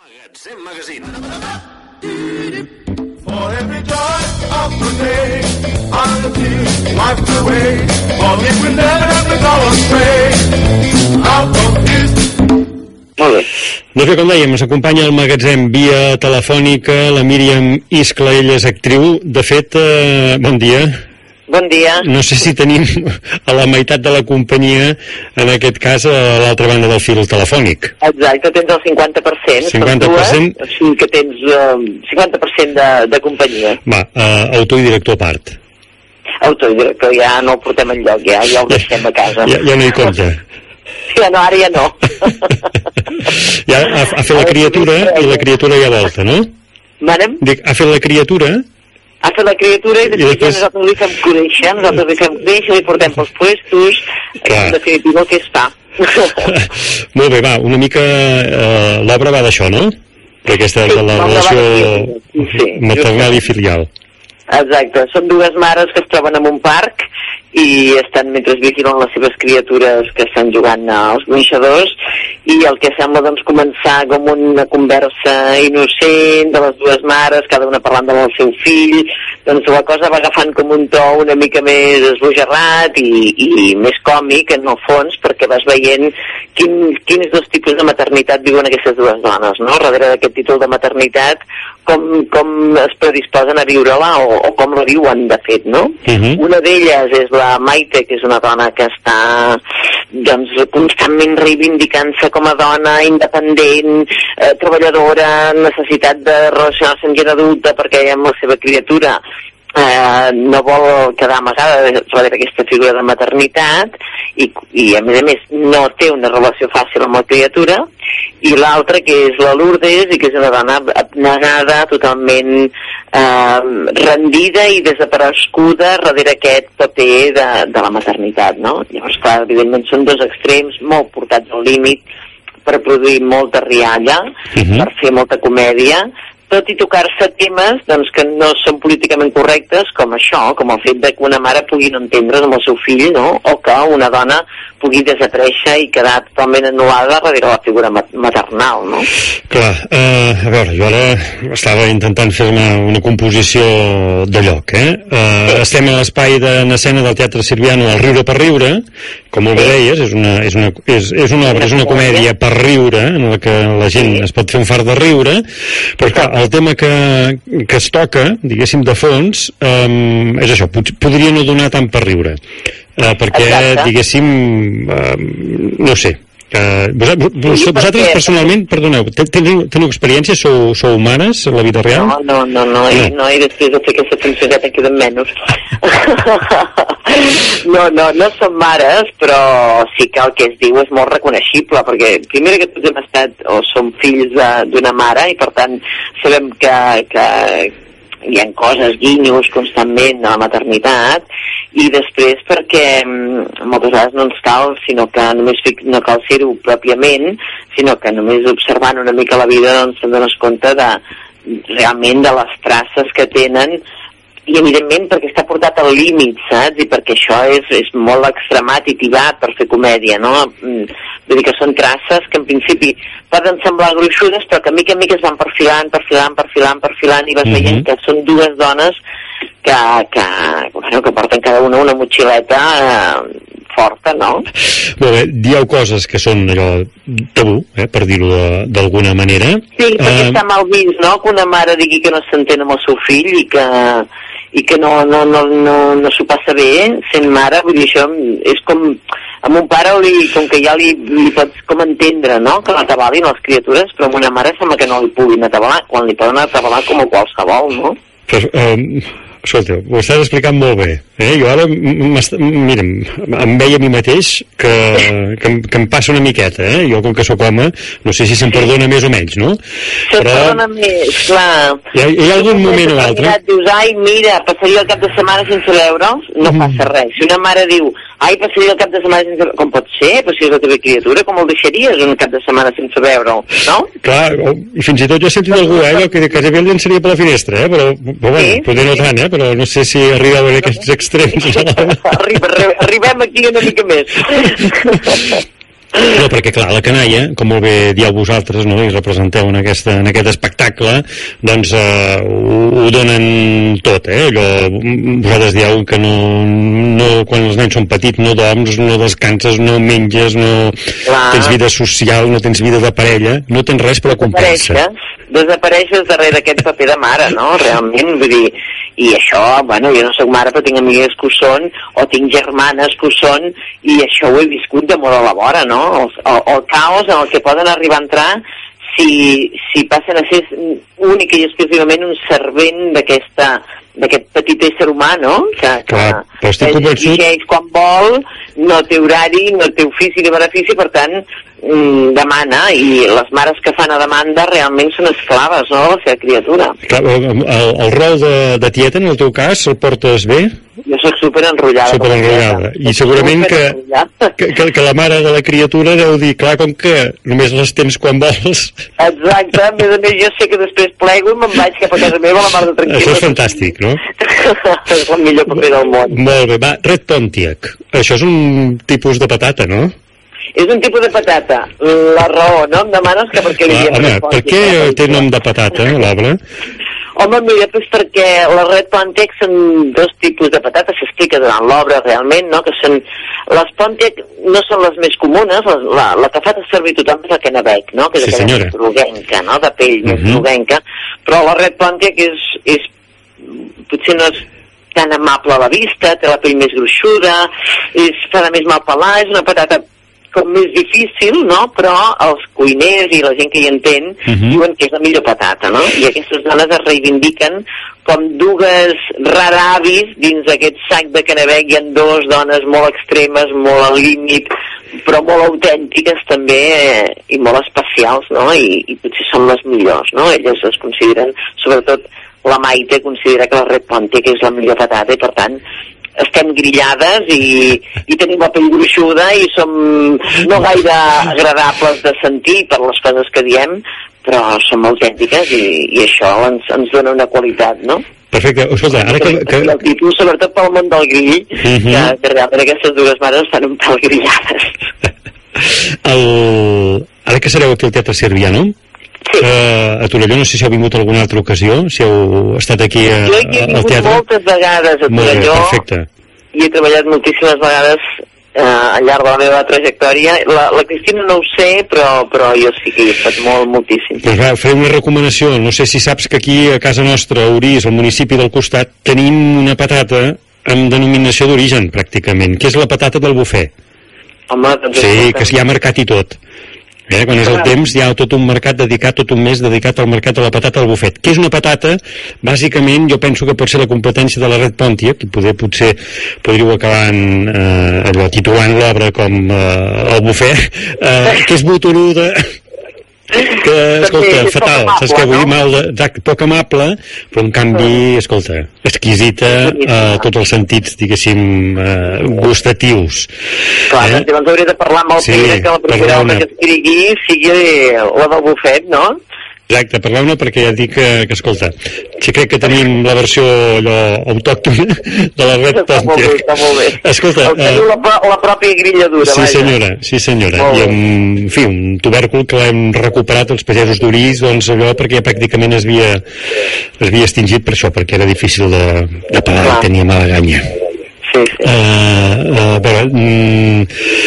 Magatzem Magazine. For every joy of the day, honesty wipes away. For me we never have to go astray. Out of this. Molt bé. Doncs bé, com dèiem, ens acompanya al magatzem via telefònica la Míriam Iscla, ella és actriu. De fet, bon dia. Bon dia. No sé si tenim a la meitat de la companyia, en aquest cas, a l'altra banda del fil telefònic. Exacte, tens el 50%. 50%? O sigui que tens 50% de companyia. Va, autor i director a part. Autor i director ja no el portem enlloc, ja el deixem a casa. Ja no hi compta. Ja no, ara ja no. Ja ha fet la criatura i la criatura ja volta, no? Manem? Dic, ha fet la criatura... Ha fet la criatura i després nosaltres li fem conèixer, li portem pels puestos, en definitiva el que es fa. Molt bé, va, una mica l'obra va d'això, no? D'aquesta de la relació maternal i filial. Exacte, són dues mares que es troben en un parc i estan mentre vigilen les seves criatures que estan jugant als gronxadors, i el que sembla doncs començar com una conversa innocent de les dues mares, cada una parlant del seu fill, doncs la cosa va agafant com un to una mica més esbojarrat i més còmic en el fons, perquè vas veient quins dos tipus de maternitat viuen aquestes dues dones, no? Darrere d'aquest títol de maternitat, com es predisposen a viure-la o com la viuen, de fet, no? Una d'elles és la Maite, que és una dona que està doncs constantment reivindicant-se com a dona independent, treballadora, necessitat de relacionar-se amb gent adulta perquè amb la seva criatura no vol quedar amagada darrere aquesta figura de maternitat i a més no té una relació fàcil amb la criatura, i l'altra que és la Lourdes, i que és una dona abnegada, totalment rendida i desapareguda darrere aquest paper de la maternitat, no? Llavors, clar, evidentment són dos extrems molt portats al límit per produir molta rialla, per fer molta comèdia, tot i tocar-se temes doncs, que no són políticament correctes, com això, com el fet de que una mare pugui no entendre's amb el seu fill, no? O que una dona pugui desaparèixer i quedar totalment anul·lada darrere la figura maternal, no? Clar, a veure, jo ara estava intentant fer una composició de lloc, Estem a l'espai d'escena del Teatre Sirviano, El riure per riure, com molt bé deies, és una obra, és una comèdia per riure, en la que la gent es pot fer un fart de riure, però clar, el tema que es toca, diguéssim, de fons, és això, podria no donar tant per riure, perquè, diguéssim, no sé, vosaltres personalment, perdoneu, teniu experiència? Sou mares a la vida real? No, i després de fer aquesta funció ja te'n queden menys. No som mares, però sí que el que es diu és molt reconeixible, perquè primer que tots hem estat o som fills d'una mare i per tant sabem que hi ha coses, guinyos constantment a la maternitat, i després perquè moltes vegades no ens cal, sinó que només no cal ser-ho pròpiament, sinó que només observant una mica la vida doncs se'n dones compte realment de les traces que tenen, i evidentment perquè està portat al límit, saps? I perquè això és molt extremat i tibat per fer comèdia, no? Vull dir que són traces que en principi poden semblar gruixudes, però que mica en mica es van perfilant, i vas veient que són dues dones que porten cada una motxileta forta, no? Molt bé, dieu coses que són allò tabú, per dir-ho d'alguna manera. Sí, perquè està mal vist, no? Que una mare digui que no s'entén amb el seu fill i que no s'ho passa bé sent mare. Vull dir, això és com amb un pare com que ja li pots com entendre, no? Que l'atabalin les criatures, però amb una mare sembla que no li puguin atabalar, quan li poden atabalar com a qualsevol, no? Escolta, ho estàs explicant molt bé. Jo ara, mira, em veia a mi mateix que em passa una miqueta, Jo, com que sóc home, no sé si se'm perdona més o menys, no? Se'm perdona més, clar. Hi ha algun moment o altre? Dius, ai, mira, passaria el cap de setmana sense veure'ls, no passa res. Si una mare diu, ai, passaria el cap de setmana sense veure'ls, com pot ser? Però si és la teva criatura, com el deixaries un cap de setmana sense veure'l, no? Clar, i fins i tot jo he sentit algú, que quasi bé el llançaria per la finestra, però bueno, potser no tant, però no sé si arribava a aquests extrems. Arribem aquí una mica més. No, perquè clar, la canalla, com molt bé dieu vosaltres, no?, i representeu en aquest espectacle, doncs ho donen tot, allò, vosaltres dieu que no, quan els nens són petits no dorms, no descanses, no menges, no tens vida social, no tens vida de parella, no tens res per acompanyar-se. Desapareixes darrere aquest paper de mare, no?, realment, vull dir, i això, bueno, jo no soc mare però tinc amigues que ho són, o tinc germanes que ho són, i això ho he viscut de molt a la vora, no?, el caos en el que poden arribar a entrar si passen a ser únic i exclusivament un servent d'aquest petit ésser humà, no?, que exigeix quan vol, no té horari, no té ofici ni benefici, per tant demana, i les mares que fan a demanda realment són esclaves, no?, de la seva criatura. Clar, el rol de tieta, en el teu cas, el portes bé? Jo soc superenrotllada. I segurament que la mare de la criatura deu dir, clar, com que només les tens quan vols. Exacte, a més jo sé que després plego i me'n vaig cap a casa meva a la mar de tranquil·la. Això és fantàstic, no? És el millor paper del món. Molt bé, va, Red Pontiac. Això és un tipus de patata, no? És un tipus de patata. La raó, no? Em demanes que per què li diem Red Pontiac. Per què té nom de patata, l'obra? Home, mira, doncs perquè les Red Pontiac són dos tipus de patates, s'explica durant l'obra realment, no?, que són... Les Pontiac no són les més comunes, la que fa servir tothom és la Kennebec, no?, que és aquella més groguenca, no?, de pell més groguenca, però la Red Pontiac és potser no és tan amable a la vista, té la pell més gruixuda, fa de més mal pelar, és una patata com més difícil, no?, però els cuiners i la gent que hi entén diuen que és la millor patata, no?, i aquestes dones es reivindiquen com dues raravis dins d'aquest sac de Kennebec. Hi ha dues dones molt extremes, molt al límit, però molt autèntiques també, i molt especials, no?, i potser són les millors, no?, elles es consideren, sobretot la Maite considera que la Red Pontiac és la millor patata, i per tant estem grillades i tenim la pell gruixuda i som no gaire agradables de sentir per les coses que diem, però som autèntiques i això ens dona una qualitat, no? Perfecte, escolta, ara que... El títol, sobretot pel món del grill, que realment aquestes dues mares estan un pèl grillades. Ara que sereu aquí al Teatre Sirviano, sí. A Torelló, no sé si heu vingut alguna altra ocasió, si heu estat aquí al teatre. Jo he vingut moltes vegades a Torelló, i he treballat moltíssimes vegades al llarg de la meva trajectòria. La Cristina no ho sé, però jo sí que hi he estat moltíssim. Doncs va, faré una recomanació. No sé si saps que aquí a casa nostra, a Orís, al municipi del costat, tenim una patata amb denominació d'origen, pràcticament, que és la patata del bufet. Home, doncs sí, que s'hi ha marcat i tot. Quan és el temps hi ha tot un mercat dedicat, tot un mes dedicat al mercat de la patata al bufet, que és una patata, bàsicament jo penso que pot ser la competència de la Red Pontiac, i potser podríeu acabar titulant l'obra com el bufet, que és botoruda, que, escolta, fatal, saps què vull dir? Mal, poc amable, però en canvi, escolta, exquisita a tots els sentits, diguéssim, gustatius. Clar, doncs hauria de parlar amb el Pere, que la primera volta que escrigui sigui la del bufet, no? Exacte, parleu-ne perquè ja dic que, escolta, si crec que tenim la versió allò autòctona de la Red Pontiac. Està molt bé. Escolta, la pròpia grilladura, sí senyora, i en fi, un tubèrcul que l'hem recuperat els pagesos d'Orís, doncs allò perquè ja pràcticament es havia extingit per això, perquè era difícil de pagar i tenia mala ganya. Sí. A veure,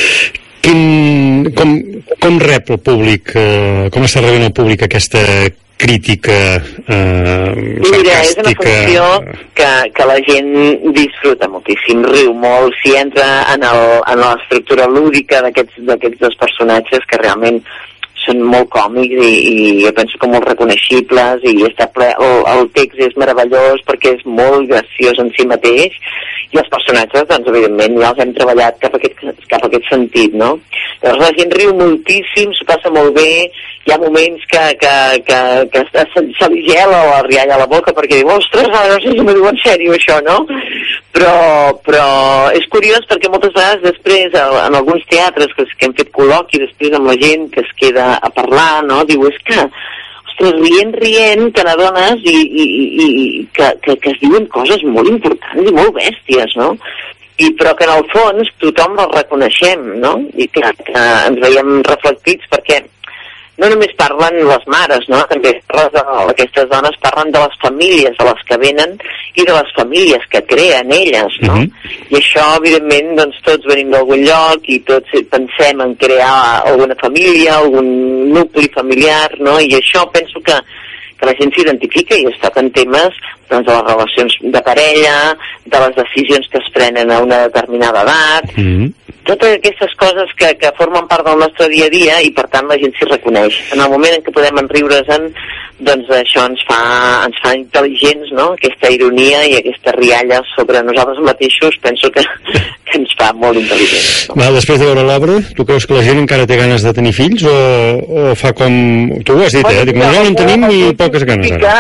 com rep el públic, com està rebent el públic aquesta crítica sarcàstica? Mira, és una funció que la gent disfruta moltíssim, riu molt, s'hi entra en l'estructura lúdica d'aquests dos personatges que realment són molt còmics i jo penso que molt reconeixibles, i està ple, el text és meravellós perquè és molt graciós en si mateix, i els personatges, doncs, evidentment, ja els hem treballat cap a aquest sentit, no? Llavors la gent riu moltíssim, s'ho passa molt bé, hi ha moments que se li gela la rialla a la boca perquè diu, ostres, no sé si m'ho diu en sèrio això, no? Però és curiós perquè moltes vegades després, en alguns teatres que hem fet col·loqui després amb la gent que es queda a parlar, no? Diu, és que ostres, rient, que n'adones i que es diuen coses molt importants i molt bèsties, no? però que en el fons tothom el reconeixem, no? I que ens veiem reflectits, perquè no només parlen les mares, no? També aquestes dones parlen de les famílies de les que venen i de les famílies que creen elles, no? I això, evidentment, doncs tots venim d'algun lloc i tots pensem en crear alguna família, algun nucli familiar, no? I això penso que la gent s'identifica i es toquen temes doncs, de les relacions de parella, de les decisions que es prenen a una determinada edat, totes aquestes coses que formen part del nostre dia a dia i per tant la gent s'hi reconeix. En el moment en què podem enriure's-en, doncs això ens fa intel·ligents, no? Aquesta ironia i aquesta rialla sobre nosaltres mateixos penso que ens fa molt intel·ligents. No? Va, després de veure l'obra, tu creus que la gent encara té ganes de tenir fills o fa com... Tu ho has dit, Dic, no en tenim ni poques ganes ara.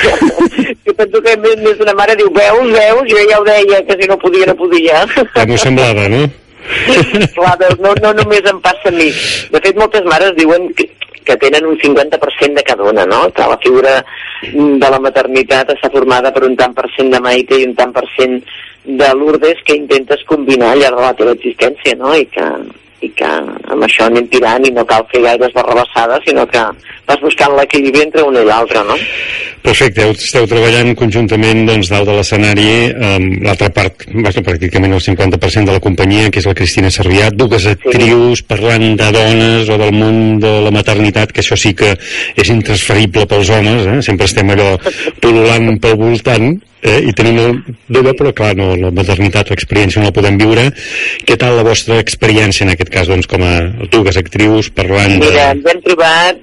Jo penso que més d'una mare diu, veus, jo ja ho deia, que si no podia, no podia. Ja m'ho semblava, no? Clar, no només em passa a mi. De fet, moltes mares diuen que tenen un 50% de cada una, no? Que la figura de la maternitat està formada per un tant per cent de Maite i un tant per cent de Lourdes que intentes combinar al llarg de la teva existència, no? I que amb això anem tirant i no cal fer gaires barrabassades, sinó que vas buscant l'equilibri entre una i l'altra, no? Perfecte, esteu treballant conjuntament doncs, dalt de l'escenari amb l'altra part, pràcticament el 50% de la companyia, que és la Cristina Sarrià, dues actrius parlant de dones o del món de la maternitat, que això sí que és intransferible pels homes, sempre estem allò pol·lulant pel voltant, i tenim d'ella, però clar, no, la maternitat, l'experiència no la podem viure. Què tal la vostra experiència en aquest cas, doncs, com a dues actrius parlant de... Mira, ens hem trobat,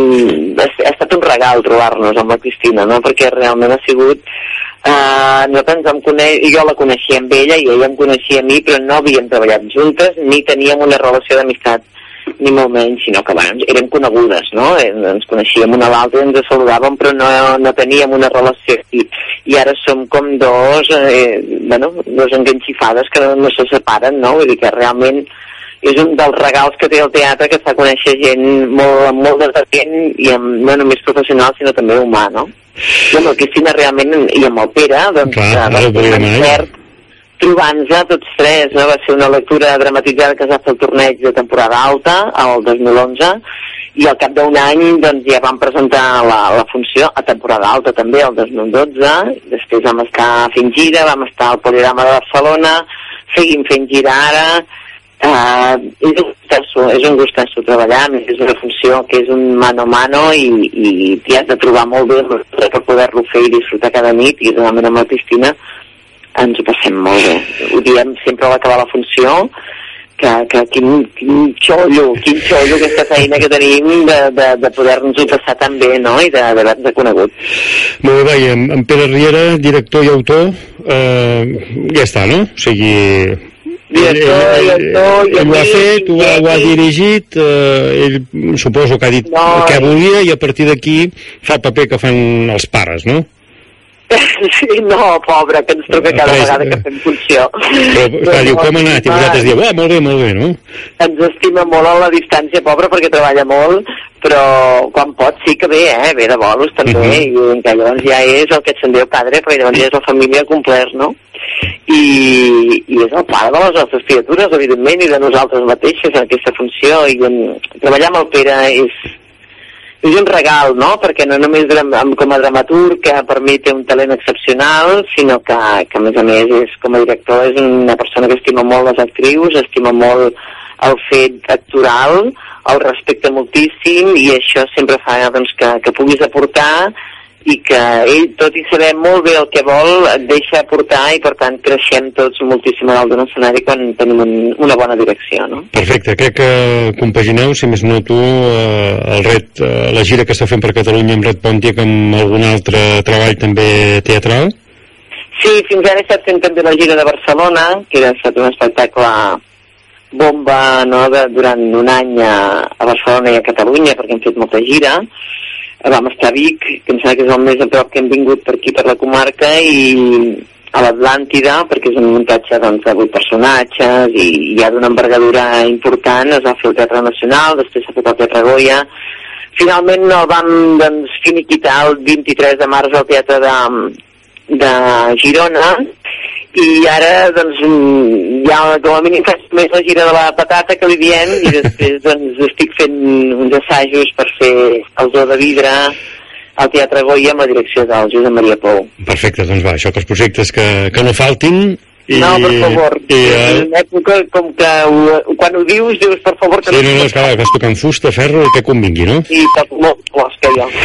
ha estat un regal trobar-nos amb la Cristina, no? Perquè realment ha sigut nosaltres ens vam conèixer, jo la coneixia amb ella i ella em coneixia a mi, però no havíem treballat juntes ni teníem una relació d'amistat ni molt menys, sinó que bueno, érem conegudes, no? Ens coneixíem una a l'altra i ens saludàvem, però no teníem una relació i ara som com dos enganxifades que no se separen, no? Vull dir que realment és un dels regals que té el teatre, que fa conèixer gent molt desatent i no només professional sinó també humà, no? I amb el Cristina realment i amb el Pere doncs trobant-se tots tres, no? Va ser una lectura dramatitzada que es va fer el torneig de temporada alta el 2011 i al cap d'un any doncs ja vam presentar la funció a temporada alta també el 2012, després vam estar fent gira, vam estar al Poliorama de Barcelona, seguim fent gira ara. És un gustasso treballar, és una funció que és un mano a mano i t'hi has de trobar molt bé per poder-lo fer i disfrutar cada nit, i realment amb la Cristina ens ho passem molt bé. Ho diem sempre a l'acabar la funció, que quin xollo aquesta feina que tenim de poder-nos-ho passar tan bé, no? I d'haver-nos conegut. Molt bé, i en Pere Riera, director i autor, ja està, no? O sigui... ell ho ha fet, ho ha dirigit, ell suposo que ha dit el que volia i a partir d'aquí fa el paper que fan els pares, no? Sí, no, pobre, que ens truca cada vegada que fem funció. Però diu, com ha anat? I vosaltres diu, molt bé, no? Ens estima molt a la distància, pobre, perquè treballa molt, però quan pot sí que ve, ve de bolos també, i que llavors ja és el que et se'n diu padre, perquè llavors ja és la família complert, no? I és el pare de les nostres criatures, evidentment, i de nosaltres mateixes en aquesta funció, i treballar amb el Pere és un regal, no? Perquè no només com a dramaturg, que per mi té un talent excepcional, sinó que a més com a director és una persona que estima molt les actrius, estima molt el fet actoral, el respecta moltíssim, i això sempre fa doncs, que puguis aportar, i que ell, tot i saber molt bé el que vol, et deixa aportar, i per tant creixem tots moltíssim a dalt d'un escenari quan tenim una bona direcció, no? Perfecte, crec que compagineu, si més no tu, la gira que està fent per Catalunya amb Red Pontiac amb algun altre treball també teatral? Sí, fins ara he estat fent també la gira de Barcelona, que ha estat un espectacle bomba, no?, durant un any a Barcelona i a Catalunya, perquè hem fet molta gira. Vam estar a Vic, que em sembla que és el més a prop que hem vingut per aquí, per la comarca, i a l'Atlàntida, perquè és un muntatge doncs, de 8 personatges i ja d'una envergadura important. Es va fer el Teatre Nacional, després s'ha fet el Teatre Goya. Finalment el vam doncs, finiquitar el 23 de març al Teatre de Girona, i ara doncs ja com a mínim faig més la gira de la patata que li diem, i després doncs estic fent uns assajos per fer el Zoo de Vidre al Teatre Goya amb la direcció del Josep Maria Pou. Perfecte, doncs va, això, que els projectes que no faltin. No, per favor, en una època com que quan ho dius per favor que sí, no, és clar, vas tocant fusta, ferro, el que convingui, no? Sí, toco molt flors que jo.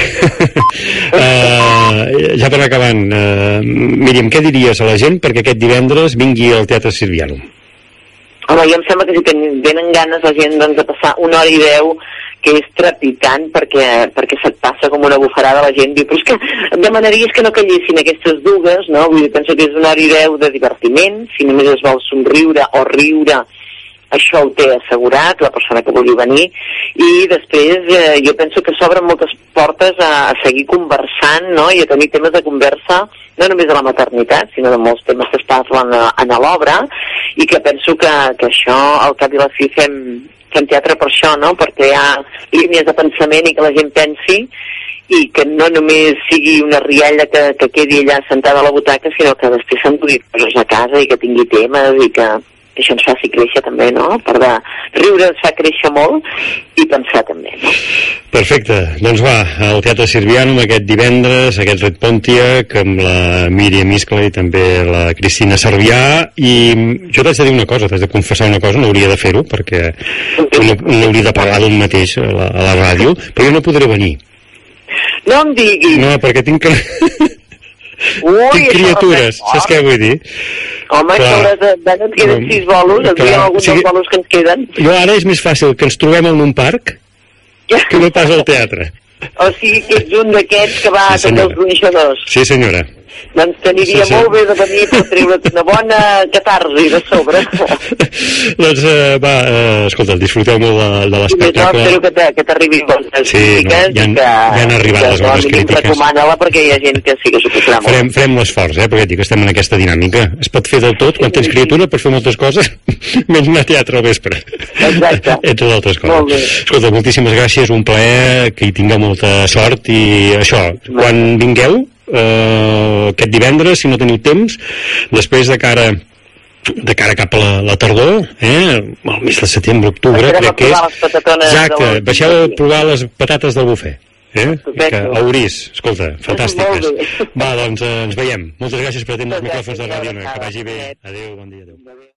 Ja per acabant, Míriam, què diries a la gent perquè aquest divendres vingui al Teatre Sirviano? Home, jo em sembla que si tenen ganes la gent doncs, de passar 1 hora i 10, que és trepidant perquè se't passa com una bufarada, la gent diu, però és que em demanaries que no callessin aquestes dues, no? Vull dir, penso que és 1 hora i 10 de divertiment, si només es vol somriure o riure, això ho té assegurat la persona que vulgui venir, i després jo penso que s'obren moltes portes a seguir conversant, no? I a tenir temes de conversa, no només de la maternitat, sinó de molts temes que es parlen a l'obra, i que penso que això, al cap i a la fi, fem teatre per això, no? Perquè hi ha línies de pensament i que la gent pensi, i que no només sigui una rialla que quedi allà sentada a la butaca, sinó que després s'endugui coses a casa i que tingui temes i que això ens faci créixer també, no? Per de riure ens fa créixer molt i pensar també, no? Perfecte, doncs va, al Teatre Sirviano aquest divendres, aquest Red Pontiac amb la Míriam Iscle i també la Cristina Servià, i jo t'haig de dir una cosa, t'haig de confessar una cosa, no hauria de fer-ho perquè no hauria de parlar d'un mateix a la ràdio, però jo no podré venir. No em diguis! No, perquè tinc criatures, saps què vull dir? Home, clar, ens queden 6 bolos, et diem alguns dels bolos que ens queden. Jo ara és més fàcil que ens trobem en un parc que no pas al teatre. O sigui que ets un d'aquests que va a tots els gronxadors. Sí, senyora. Doncs t'aniria molt bé de venir per treure't una bona catarsi de sobre. Doncs va, escolta, disfruteu molt de l'espectacle. No, espero que t'arribin bones crítiques. Ja han arribat les bones crítiques. Recomana-la perquè hi ha gent que sí que s'ho passarà molt. Farem l'esforç, perquè dic que estem en aquesta dinàmica. Es pot fer de tot, quan tens criatura pots fer moltes coses, menys anar a teatre al vespre. Exacte. Entre d'altres coses. Escolta, moltíssimes gràcies, un plaer, que hi tingueu molta sort, i això, quan vingueu, aquest divendres, si no teniu temps, després de cara cap a la tardor, el mes de setembre, octubre, crec que és. Exacte, baixeu a provar les patates del bufet. A Orís, escolta, fantàstiques. Va, doncs ens veiem. Moltes gràcies per atendre els micròfons de Ràdio Ona. Que vagi bé. Adéu, bon dia. Adéu.